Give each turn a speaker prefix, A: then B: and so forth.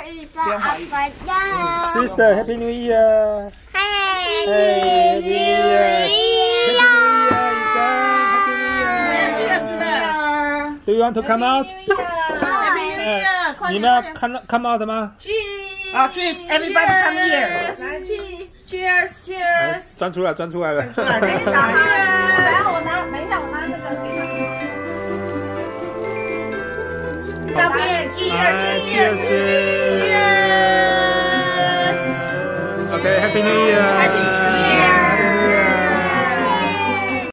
A: Sister, Happy New Year!
B: Happy
A: New Year! Happy New Year! Do you want to come out?
B: Happy New Year!
A: 你们要 come out 吗
B: Cheers!
C: Cheers! Everybody come here!
B: Cheers! Cheers!
A: 钻出来了。
B: 等一下，我拿那个给他。照片 ，Cheers!
A: OK, Happy New Year!